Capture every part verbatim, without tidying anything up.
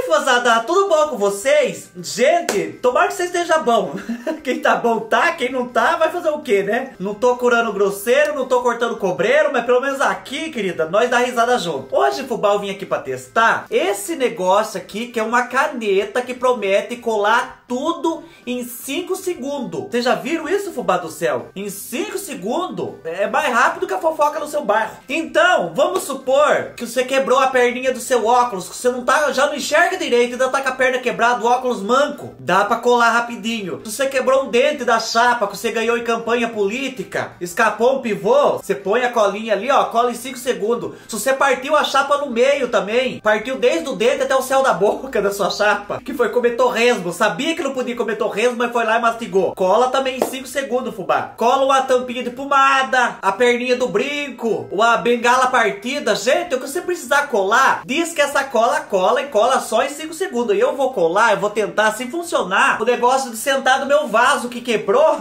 aí, fozada, tudo bom com vocês? Gente, tomara que vocês estejam bom. Quem tá bom tá, quem não tá vai fazer o quê, né? Não tô curando grosseiro, não tô cortando cobreiro, mas pelo menos aqui, querida, nós dá risada junto. Hoje, fubá, eu vim aqui pra testar esse negócio aqui, que é uma caneta que promete colar tudo em cinco segundos. Vocês já viram isso, fubá do céu? Em cinco segundos é mais rápido que a fofoca no seu bairro. Então, vamos supor que você quebrou a perninha do seu óculos, que você não tá, já não enxerga direito, ainda tá com a perna quebrada, o óculos manco. Dá pra colar rapidinho. Se você quebrou um dente da chapa que você ganhou em campanha política, escapou um pivô, você põe a colinha ali, ó, cola em cinco segundos. Se você partiu a chapa no meio também, partiu desde o dente até o céu da boca da sua chapa, que foi comer torresmo, sabia que não podia comer torresmo, mas foi lá e mastigou. Cola também em cinco segundos, fubá. Cola uma tampinha de pomada, a perninha do brinco, uma bengala partida. Gente, o que você precisar colar, diz que essa cola cola e cola só em cinco segundos. E eu vou colar, eu vou tentar, se funcionar, o negócio de sentar no meu vaso que quebrou.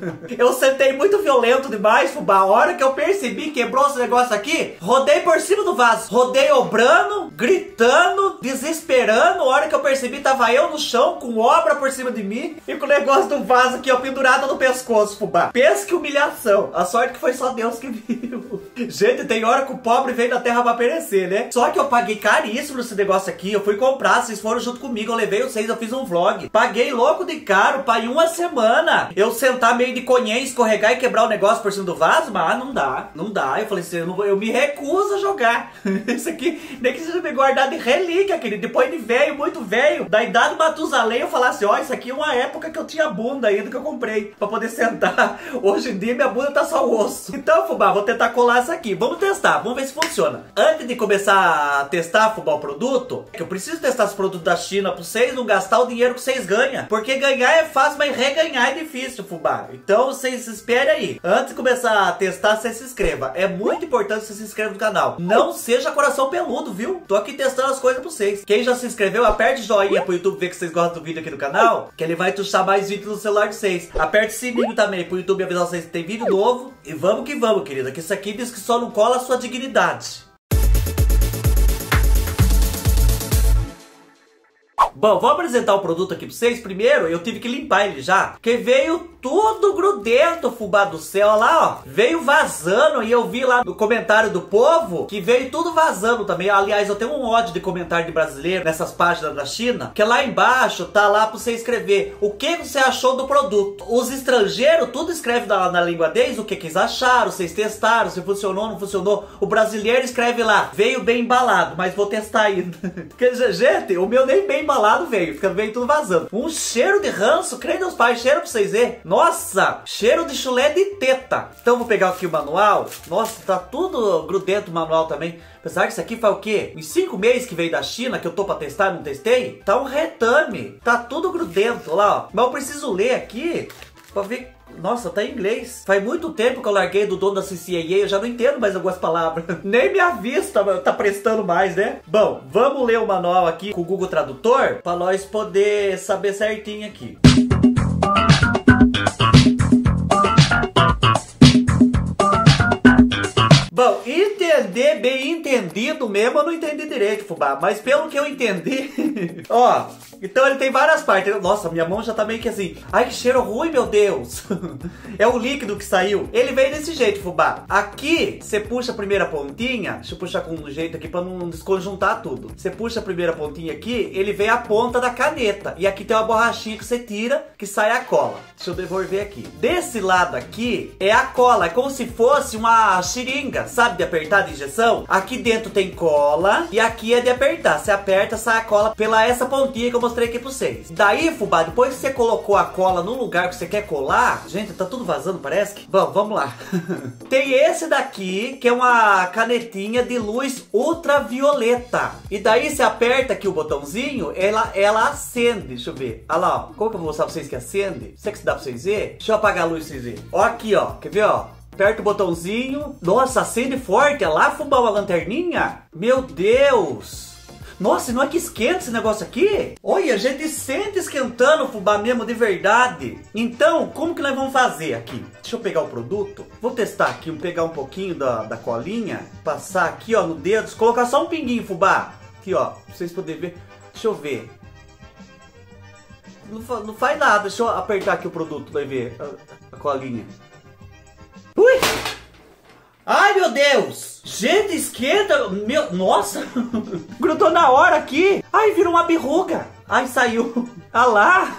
Eu sentei muito violento demais, fubá. A hora que eu percebi, quebrou esse negócio aqui, rodei por cima do vaso. Rodei obrando, gritando, desesperando. A hora que eu percebi, tava eu no chão, com obra por cima de mim e com o negócio do vaso aqui, ó, pendurado no pescoço, fubá. Pensa que humilhação. A sorte que foi só Deus que viu. Gente, tem hora que o pobre veio da terra pra perecer, né? Só que eu paguei caríssimo nesse negócio aqui. Eu fui comprar, vocês foram junto comigo, eu levei vocês, eu fiz um vlog. Paguei louco de caro, pra em uma semana eu sentar meio de conhém, escorregar e quebrar o negócio por cima do vaso, mas não dá, não dá. Eu falei assim, eu, não vou, eu me recuso a jogar. Isso aqui, nem que seja me guardar de relíquia, querido. Depois de velho, muito velho, da idade do Matusalém, eu falasse, ó, isso aqui é uma época que eu tinha bunda ainda que eu comprei pra poder sentar. Hoje em dia minha bunda tá só osso. Então, fubá, vou tentar colar isso aqui. Vamos testar, vamos ver se funciona. Antes de começar a testar, fubá, o produto, que eu preciso testar os produtos da China pra vocês não gastar o dinheiro que vocês ganham. Porque ganhar é fácil, mas reganhar é difícil, fubá. Então vocês esperem aí. Antes de começar a testar, você se inscreva. É muito importante que você se inscreva no canal. Não seja coração peludo, viu? Tô aqui testando as coisas pra vocês. Quem já se inscreveu, aperte joinha pro YouTube ver que vocês gostam do vídeo aqui no canal, que ele vai tuchar mais vídeos no celular de vocês. Aperte o sininho também pro YouTube avisar vocês que tem vídeo novo. E vamos que vamos, querida, que isso aqui diz que só não cola a sua dignidade. Bom, vou apresentar o produto aqui pra vocês. Primeiro, eu tive que limpar ele já, porque veio tudo grudento, fubá do céu. Olha lá, ó, veio vazando. E eu vi lá no comentário do povo que veio tudo vazando também. Aliás, eu tenho um ódio de comentário de brasileiro nessas páginas da China, que lá embaixo tá lá pra você escrever o que você achou do produto. Os estrangeiros tudo escreve na, na língua deles o que, que eles acharam, vocês testaram, se funcionou, não funcionou. O brasileiro escreve lá, veio bem embalado, mas vou testar ainda. Porque, gente, o meu nem bem embalado veio, fica veio tudo vazando. Um cheiro de ranço, creio Deus pai, cheiro pra vocês verem. Nossa, cheiro de chulé de teta. Então vou pegar aqui o manual. Nossa, tá tudo grudento o manual também. Apesar que isso aqui faz o quê? Em cinco meses que veio da China, que eu tô pra testar e não testei, tá um retame. Tá tudo grudento, lá, ó. Mas eu preciso ler aqui pra ver. Nossa, tá em inglês. Faz muito tempo que eu larguei do dono da C C A A, eu já não entendo mais algumas palavras. Nem minha vista tá prestando mais, né? Bom, vamos ler o manual aqui com o Google Tradutor pra nós poder saber certinho aqui. Bom, entender bem entendido mesmo, eu não entendi direito, fubá. Mas pelo que eu entendi, ó, então ele tem várias partes. Nossa, minha mão já tá meio que assim. Ai, que cheiro ruim, meu Deus. É o líquido que saiu. Ele veio desse jeito, fubá. Aqui, você puxa a primeira pontinha. Deixa eu puxar com um jeito aqui pra não desconjuntar tudo. Você puxa a primeira pontinha aqui, ele vem a ponta da caneta. E aqui tem uma borrachinha que você tira, que sai a cola. Deixa eu devolver aqui. Desse lado aqui é a cola. É como se fosse uma seringa, sabe, de apertar de injeção. Aqui dentro tem cola e aqui é de apertar. Você aperta, sai a cola pela essa pontinha que eu mostrei aqui pra vocês. Daí, fubá, depois que você colocou a cola no lugar que você quer colar, gente, tá tudo vazando, parece que... Bom, vamos lá. Tem esse daqui, que é uma canetinha de luz ultravioleta. E daí você aperta aqui o botãozinho, ela, ela acende. Deixa eu ver. Olha lá, ó. Como que eu vou mostrar pra vocês que acende? Será que se dá pra vocês verem? Deixa eu apagar a luz pra vocês verem. Ó aqui, ó. Quer ver, ó? Aperta o botãozinho. Nossa, acende forte. É lá, fubá, uma lanterninha? Meu Deus! Nossa, não é que esquenta esse negócio aqui? Olha, a gente sente esquentando o fubá mesmo de verdade. Então, como que nós vamos fazer aqui? Deixa eu pegar o produto. Vou testar aqui, vou pegar um pouquinho da, da colinha. Passar aqui, ó, no dedo. Colocar só um pinguinho, fubá. Aqui, ó, pra vocês poderem ver. Deixa eu ver. Não, fa não faz nada. Deixa eu apertar aqui o produto, vai ver. A, a colinha. Ui! Ai, meu Deus! Gente, esquenta! Meu... Nossa! Grudou na hora aqui! Ai, virou uma berruga! Ai, saiu! Ah lá!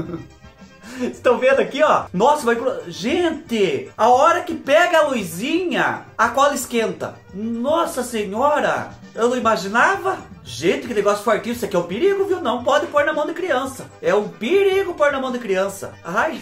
Estão vendo aqui, ó? Nossa, vai... Gente! A hora que pega a luzinha, a cola esquenta. Nossa senhora! Eu não imaginava. Gente, que negócio fortinho. Isso aqui é um perigo, viu? Não pode pôr na mão de criança. É um perigo pôr na mão de criança. Ai,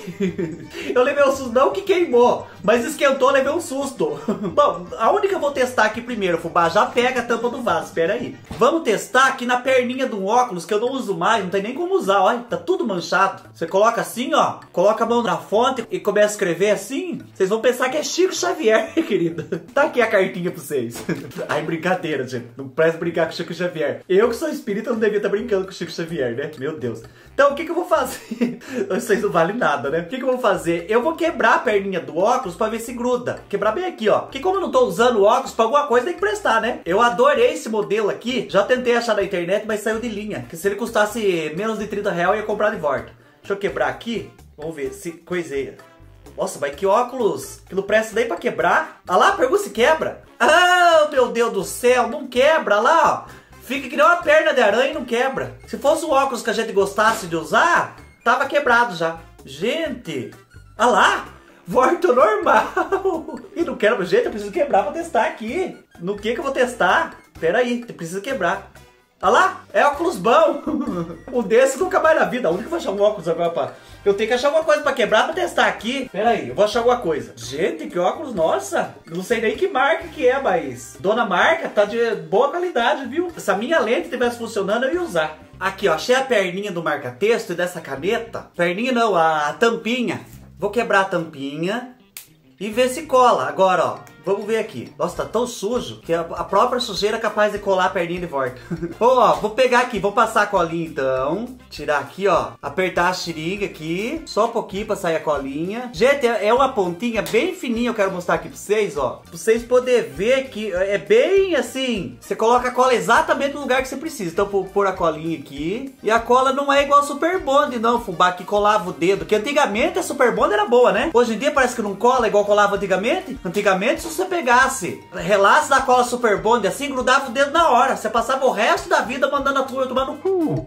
eu levei um susto. Não que queimou, mas esquentou, levei um susto. Bom, aonde que eu vou testar aqui primeiro, fubá? Já pega a tampa do vaso, espera aí. Vamos testar aqui na perninha do óculos, que eu não uso mais. Não tem nem como usar, olha. Tá tudo manchado. Você coloca assim, ó. Coloca a mão na fonte e começa a escrever assim. Vocês vão pensar que é Chico Xavier, querida. Tá aqui a cartinha pra vocês. Ai, brincadeira, gente. Não presta brincar com o Chico Xavier. Eu que sou espírita não devia estar brincando com o Chico Xavier, né? Meu Deus. Então o que que eu vou fazer? Vocês não valem nada, né? O que que eu vou fazer? Eu vou quebrar a perninha do óculos pra ver se gruda. Quebrar bem aqui, ó. Porque como eu não tô usando o óculos pra alguma coisa, tem que prestar, né? Eu adorei esse modelo aqui. Já tentei achar na internet, mas saiu de linha. Que se ele custasse menos de trinta reais, eu ia comprar de volta. Deixa eu quebrar aqui. Vamos ver se coiseira. Nossa, mas que óculos que não presta nem pra quebrar. Ah lá, pergunta se quebra. Ah, meu Deus do céu, não quebra. Olha lá, ó. Fica que nem uma perna de aranha e não quebra. Se fosse o óculos que a gente gostasse de usar, tava quebrado já. Gente, olha lá, volta normal. E não quebra, gente, eu preciso quebrar pra testar aqui. No que que eu vou testar? Pera aí, eu preciso quebrar. Olha lá, é óculos bom. Um desse nunca mais na vida. Onde que eu vou achar um óculos agora, pá? Eu tenho que achar alguma coisa pra quebrar pra testar aqui. Pera aí, eu vou achar alguma coisa. Gente, que óculos, nossa. Eu não sei nem que marca que é, mas... Dona marca, tá de boa qualidade, viu? Se a minha lente estivesse funcionando, eu ia usar. Aqui, ó, achei a perninha do marca-texto e dessa caneta. Perninha não, a, a tampinha. Vou quebrar a tampinha e ver se cola. Agora, ó. Vamos ver aqui. Nossa, tá tão sujo que a própria sujeira é capaz de colar a perninha de volta. Bom, ó, vou pegar aqui, vou passar a colinha então. Tirar aqui, ó. Apertar a xiringa aqui. Só um pouquinho pra sair a colinha. Gente, é uma pontinha bem fininha. Eu quero mostrar aqui pra vocês, ó. Pra vocês poderem ver que é bem assim. Você coloca a cola exatamente no lugar que você precisa. Então, vou pôr a colinha aqui. E a cola não é igual a Super Bond, não, fubá, que colava o dedo. Que antigamente a Super Bond era boa, né? Hoje em dia parece que não cola igual colava antigamente. Antigamente, se você pegasse relax da cola Super Bond assim, grudava o dedo na hora. Você passava o resto da vida mandando a turma tomar no cu.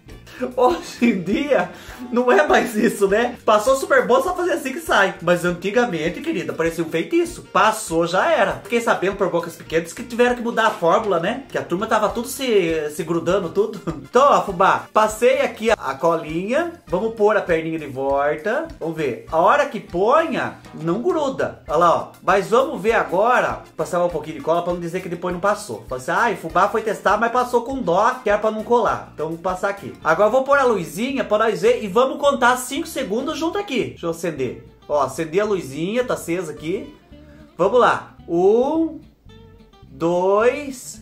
Hoje em dia, não é mais isso, né? Passou Super Bond, só fazer assim que sai. Mas antigamente, querida, parecia um feitiço. Passou, já era. Fiquei sabendo por bocas pequenas que tiveram que mudar a fórmula, né? Que a turma tava tudo se, se grudando, tudo. Então, ó, fubá, passei aqui a colinha. Vamos pôr a perninha de volta. Vamos ver. A hora que ponha, não gruda. Olha lá, ó. Mas vamos ver agora. Passar um pouquinho de cola pra não dizer que depois não passou. Falei assim, ai, fubá foi testar, mas passou com dó, que era pra não colar. Então, vamos passar aqui. Agora eu vou pôr a luzinha pra nós ver e vamos contar cinco segundos junto aqui. Deixa eu acender. Ó, acender a luzinha, tá acesa aqui. Vamos lá. Um, dois,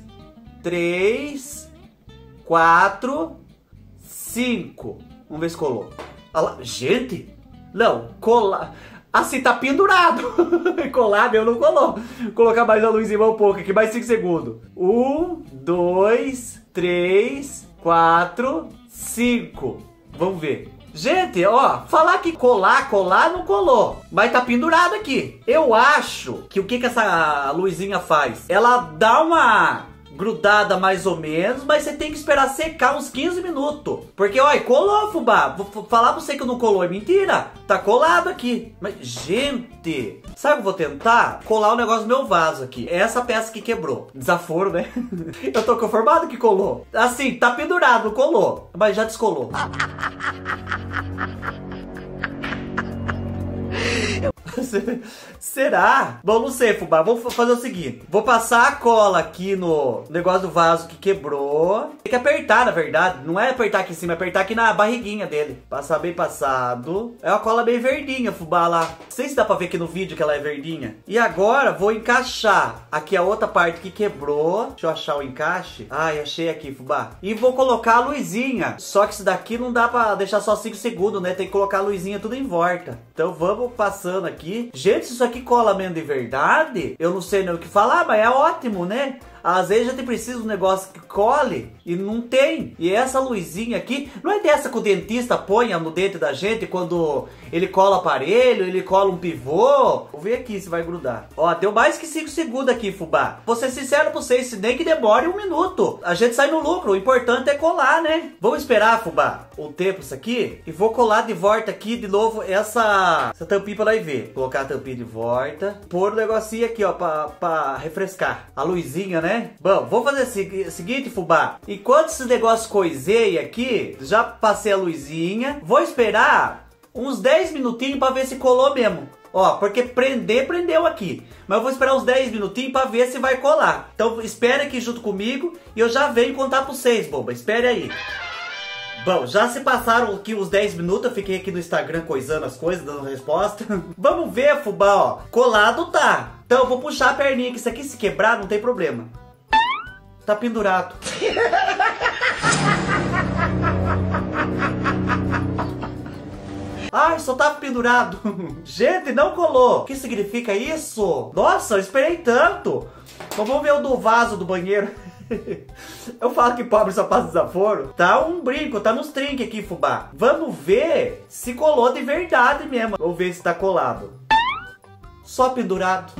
três, quatro, cinco. Vamos ver se colou. Olha lá. Gente, não, colar. Assim, tá pendurado. Colar, meu, não colou. Vou colocar mais a luzinha um pouco aqui, mais cinco segundos. Um, dois, três, quatro, cinco. Vamos ver. Gente, ó, falar que colar, colar não colou, mas tá pendurado aqui. Eu acho que o que que essa luzinha faz? Ela dá uma grudada mais ou menos, mas você tem que esperar secar uns quinze minutos. Porque, olha, colou, fubá. Vou falar pra você que não colou, é mentira. Tá colado aqui. Mas, gente, sabe o que eu vou tentar? Colar o negócio do meu vaso aqui. É essa peça que quebrou. Desaforo, né? Eu tô conformado que colou. Assim, tá pendurado, colou. Mas já descolou. Será? Bom, não sei, fubá. Vou fazer o seguinte. Vou passar a cola aqui no negócio do vaso que quebrou. Tem que apertar, na verdade. Não é apertar aqui em cima, é apertar aqui na barriguinha dele. Passar bem passado. É uma cola bem verdinha, fubá, lá. Não sei se dá pra ver aqui no vídeo que ela é verdinha. E agora vou encaixar aqui a outra parte que quebrou. Deixa eu achar o encaixe. Ai, achei aqui, fubá. E vou colocar a luzinha. Só que isso daqui não dá pra deixar só cinco segundos, né? Tem que colocar a luzinha tudo em volta. Então vamos passando aqui. Gente, se isso aqui cola mesmo de verdade, eu não sei nem o que falar, mas é ótimo, né? Às vezes a gente precisa de um negócio que cole e não tem. E essa luzinha aqui, não é dessa que o dentista põe no dente da gente quando ele cola aparelho, ele cola um pivô. Vou ver aqui se vai grudar. Ó, deu mais que cinco segundos aqui, fubá. Vou ser sincero pra vocês, se nem que demore um minuto. A gente sai no lucro, o importante é colar, né? Vamos esperar, fubá, um tempo isso aqui. E vou colar de volta aqui de novo essa, essa tampinha pra nós ver. Colocar a tampinha de volta. Pôr o negocinho aqui, ó, pra, pra refrescar. A luzinha, né? Bom, vou fazer o seguinte, fubá. Enquanto esse negócio coiseia aqui, já passei a luzinha. Vou esperar uns dez minutinhos pra ver se colou mesmo. Ó, porque prender, prendeu aqui. Mas eu vou esperar uns dez minutinhos pra ver se vai colar. Então espere aqui junto comigo e eu já venho contar pra vocês, boba. Espere aí. Bom, já se passaram aqui uns dez minutos, eu fiquei aqui no Instagram coisando as coisas, dando resposta. Vamos ver, fubá, ó. Colado tá. Então eu vou puxar a perninha, que isso aqui se quebrar não tem problema. Tá pendurado. Ai, só tava pendurado. Gente, não colou. O que significa isso? Nossa, eu esperei tanto. Então vamos ver o do vaso do banheiro. Eu falo que pobre só passa desaforo. Tá um brinco, tá nos trinques aqui, fubá. Vamos ver se colou de verdade mesmo. Vamos ver se tá colado. Só pendurado.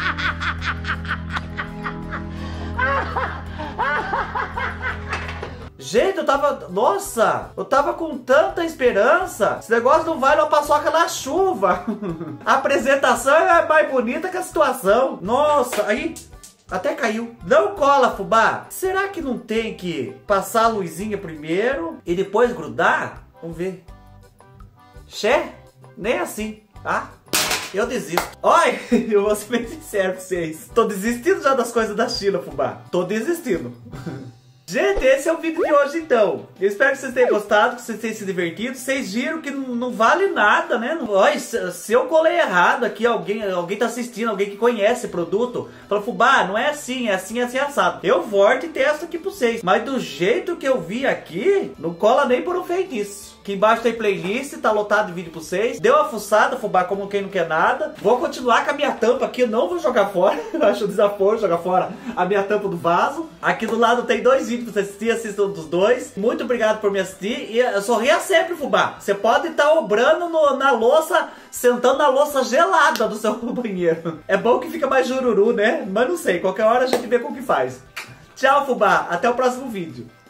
Gente, eu tava... Nossa! Eu tava com tanta esperança. Esse negócio não vai uma paçoca na chuva. A apresentação é mais bonita que a situação. Nossa, aí... Até caiu. Não cola, fubá. Será que não tem que passar a luzinha primeiro e depois grudar? Vamos ver. Xé? Nem assim, tá? Eu desisto. Olha, eu vou ser bem sincero pra vocês. Tô desistindo já das coisas da China, fubá. Tô desistindo. Gente, esse é o vídeo de hoje então. Eu espero que vocês tenham gostado, que vocês tenham se divertido. Vocês viram que não, não vale nada, né? Olha, se, se eu colei errado aqui, alguém, alguém tá assistindo, alguém que conhece o produto, fala, fubá, não é assim, é assim, é assim, assado. Eu volto e testo aqui pra vocês. Mas do jeito que eu vi aqui, não cola nem por um feitiço. Aqui embaixo tem playlist, tá lotado de vídeo pra vocês. Deu uma fuçada, fubá, como quem não quer nada. Vou continuar com a minha tampa aqui, eu não vou jogar fora. Eu acho um desaforo jogar fora a minha tampa do vaso. Aqui do lado tem dois vídeos pra você assistir, assistam dos dois. Muito obrigado por me assistir. E sorria sempre, fubá. Você pode estar obrando no, na louça, sentando na louça gelada do seu banheiro. É bom que fica mais jururu, né? Mas não sei, qualquer hora a gente vê como que faz. Tchau, fubá. Até o próximo vídeo.